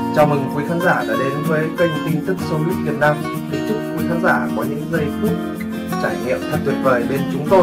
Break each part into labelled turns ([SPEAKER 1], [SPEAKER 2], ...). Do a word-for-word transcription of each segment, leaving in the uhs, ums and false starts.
[SPEAKER 1] Chào mừng quý khán giả đã đến với kênh tin tức Showbiz Việt Nam. Kính chúc quý khán giả có những giây phút trải nghiệm thật tuyệt vời bên chúng tôi.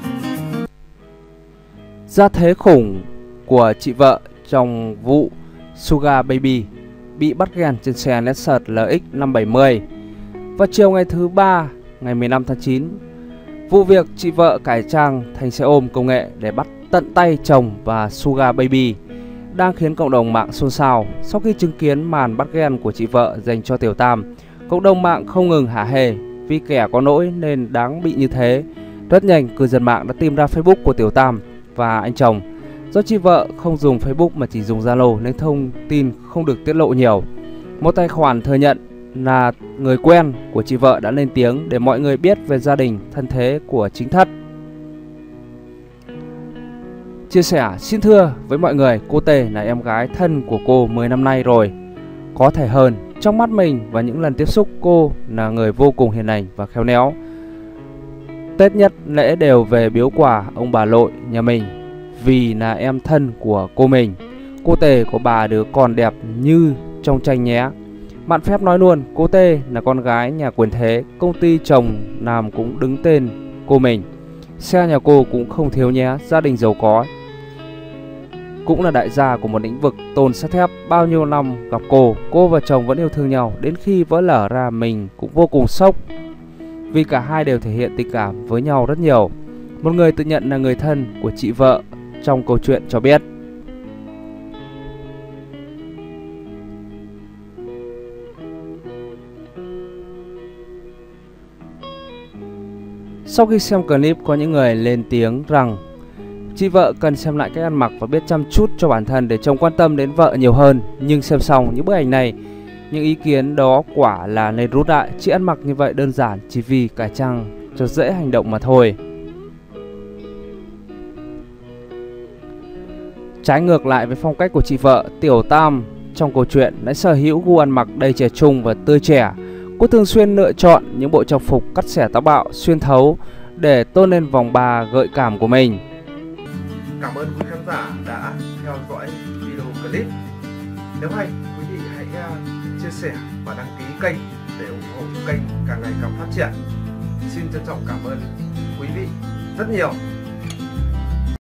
[SPEAKER 2] Gia thế khủng của chị vợ trong vụ Sugar Baby bị bắt ghen trên xe Lexus L X năm bảy mươi. Vào chiều ngày thứ ba, ngày mười lăm tháng chín, vụ việc chị vợ cải trang thành xe ôm công nghệ để bắt tận tay chồng và Sugar Baby đang khiến cộng đồng mạng xôn xao. Sau khi chứng kiến màn bắt ghen của chị vợ dành cho Tiểu Tam, cộng đồng mạng không ngừng hả hê vì kẻ có lỗi nên đáng bị như thế. Rất nhanh, cư dân mạng đã tìm ra Facebook của Tiểu Tam và anh chồng. Do chị vợ không dùng Facebook mà chỉ dùng Zalo nên thông tin không được tiết lộ nhiều. Một tài khoản thừa nhận là người quen của chị vợ đã lên tiếng để mọi người biết về gia đình thân thế của chính thất. Chia sẻ: xin thưa với mọi người, cô Tê là em gái thân của cô mười năm nay rồi. Có thể hơn, trong mắt mình và những lần tiếp xúc, cô là người vô cùng hiền lành và khéo léo. Tết nhất lễ đều về biếu quà ông bà nội nhà mình vì là em thân của cô mình. Cô Tê có bà đứa con đẹp như trong tranh nhé. Mạn phép nói luôn, cô Tê là con gái nhà quyền thế, công ty chồng làm cũng đứng tên cô mình. Xe nhà cô cũng không thiếu nhé, gia đình giàu có. Cũng là đại gia của một lĩnh vực tôn sắt thép. Bao nhiêu năm gặp cô, cô và chồng vẫn yêu thương nhau. Đến khi vỡ lở ra mình cũng vô cùng sốc, vì cả hai đều thể hiện tình cảm với nhau rất nhiều. Một người tự nhận là người thân của chị vợ trong câu chuyện cho biết: sau khi xem clip, có những người lên tiếng rằng chị vợ cần xem lại cách ăn mặc và biết chăm chút cho bản thân để chồng quan tâm đến vợ nhiều hơn. Nhưng xem xong những bức ảnh này, những ý kiến đó quả là nên rút lại. Chị ăn mặc như vậy đơn giản chỉ vì cải trang cho dễ hành động mà thôi. Trái ngược lại với phong cách của chị vợ, Tiểu Tam trong câu chuyện lại sở hữu gu ăn mặc đầy trẻ trung và tươi trẻ. Cô thường xuyên lựa chọn những bộ trang phục cắt xẻ táo bạo, xuyên thấu để tôn lên vòng ba gợi cảm của mình.
[SPEAKER 1] Cảm ơn quý khán giả đã theo dõi video clip. Nếu hay, quý vị hãy chia sẻ và đăng ký kênh để ủng hộ kênh càng ngày càng phát triển. Xin trân trọng cảm ơn quý vị rất nhiều.